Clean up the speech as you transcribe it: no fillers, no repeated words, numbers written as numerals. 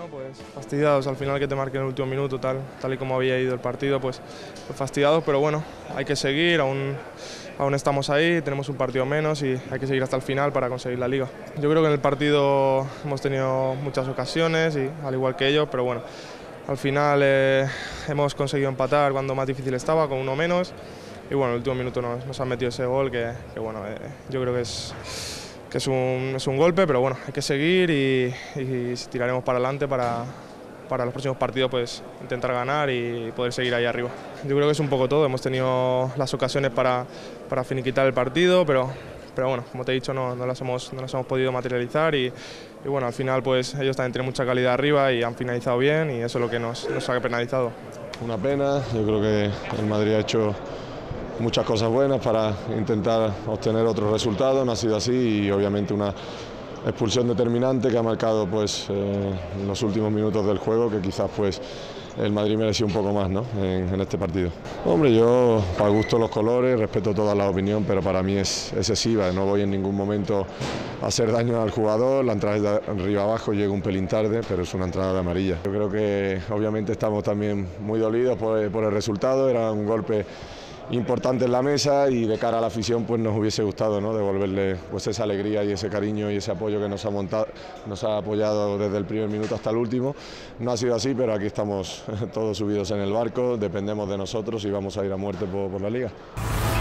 Bueno, pues fastidiados al final que te marquen en el último minuto, tal y como había ido el partido, pues fastidiados, pero bueno, hay que seguir, aún estamos ahí, tenemos un partido menos y hay que seguir hasta el final para conseguir la Liga. Yo creo que en el partido hemos tenido muchas ocasiones, y al igual que ellos, pero bueno, al final hemos conseguido empatar cuando más difícil estaba, con uno menos, y bueno, en el último minuto nos han metido ese gol que bueno, yo creo que es un golpe, pero bueno, hay que seguir y tiraremos para adelante para los próximos partidos pues intentar ganar y poder seguir ahí arriba. Yo creo que es un poco todo, hemos tenido las ocasiones para finiquitar el partido, pero bueno, como te he dicho, no las hemos podido materializar y bueno, al final pues ellos también tienen mucha calidad arriba y han finalizado bien y eso es lo que nos ha penalizado. Una pena, yo creo que el Madrid ha hecho muchas cosas buenas para intentar obtener otro resultado, no ha sido así y obviamente una expulsión determinante que ha marcado pues en los últimos minutos del juego que quizás pues el Madrid mereció un poco más, ¿no? en este partido. Hombre, yo para gusto los colores, respeto toda la opinión, pero para mí es excesiva, no voy en ningún momento a hacer daño al jugador, la entrada de arriba abajo llega un pelín tarde, pero es una entrada de amarilla. Yo creo que obviamente estamos también muy dolidos por el resultado, era un golpe importante en la mesa y de cara a la afición pues nos hubiese gustado, ¿no? Devolverle pues esa alegría y ese cariño y ese apoyo que nos ha apoyado desde el primer minuto hasta el último. No ha sido así, pero aquí estamos todos subidos en el barco, dependemos de nosotros y vamos a ir a muerte por la Liga.